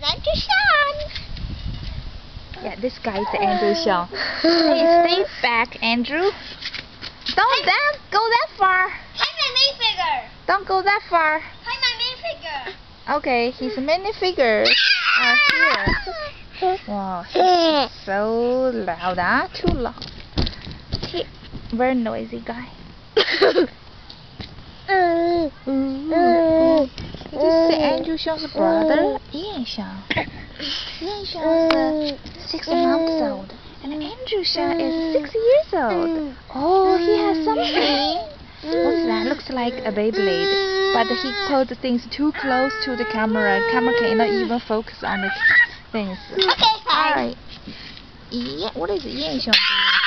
Andrew Sean. Yeah, this guy is Andrew Sean. Hey, stay back, Andrew. Don't go that far. Hi, my minifigure. Don't go that far. Hi, my minifigure. Okay, his minifigures are here. Wow, he's so loud, huh? Too loud. Very noisy guy. This is Andrew Sean's brother, Ian Sean. Ian Sean is 6 months old, and Andrew Sean is 6 years old. Oh, he has something. What's that? Looks like a Beyblade, but he put things too close to the camera. Camera cannot even focus on the things. Okay, fine. Alright. Yeah, what is Ian Sean doing?